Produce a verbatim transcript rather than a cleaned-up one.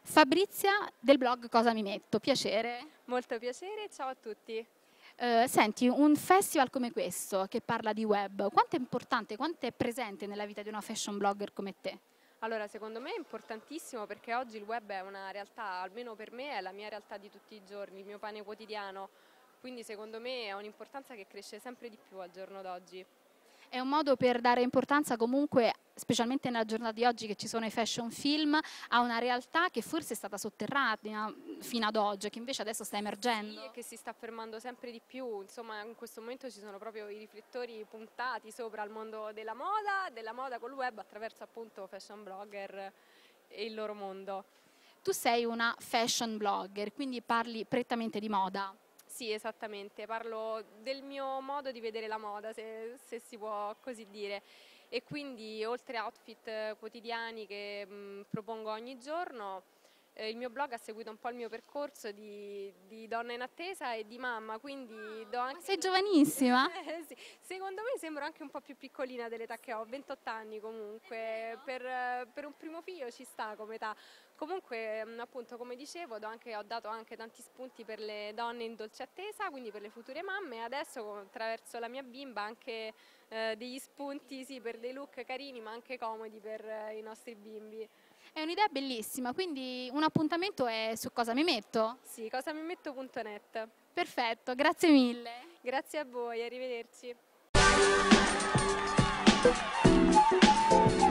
Fabrizia del blog Cosa mi metto, piacere. Molto piacere, ciao a tutti. Eh, senti, un festival come questo che parla di web, quanto è importante, quanto è presente nella vita di una fashion blogger come te? Allora, secondo me è importantissimo perché oggi il web è una realtà, almeno per me, è la mia realtà di tutti i giorni, il mio pane quotidiano, quindi secondo me ha un'importanza che cresce sempre di più al giorno d'oggi. È un modo per dare importanza comunque, specialmente nella giornata di oggi che ci sono i fashion film, a una realtà che forse è stata sotterranea fino ad oggi, che invece adesso sta emergendo. Sì, e che si sta affermando sempre di più, insomma in questo momento ci sono proprio i riflettori puntati sopra il mondo della moda, della moda col web attraverso appunto fashion blogger e il loro mondo. Tu sei una fashion blogger, quindi parli prettamente di moda. Sì, esattamente, parlo del mio modo di vedere la moda, se, se si può così dire, e quindi oltre a outfit quotidiani che mh, propongo ogni giorno, eh, il mio blog ha seguito un po' il mio percorso di, di donna in attesa e di mamma, quindi do anche... Ma sei giovanissima? Eh, sì. Secondo me sembro anche un po' più piccolina dell'età che ho, ventotto anni comunque, per, per un primo figlio ci sta come età. Comunque, appunto, come dicevo, do anche, ho dato anche tanti spunti per le donne in dolce attesa, quindi per le future mamme, e adesso attraverso la mia bimba anche eh, degli spunti, sì, per dei look carini ma anche comodi per eh, i nostri bimbi. È un'idea bellissima, quindi un appuntamento è su Cosa mi metto? Sì, cosamimetto punto net. Perfetto, grazie mille. Grazie a voi, arrivederci.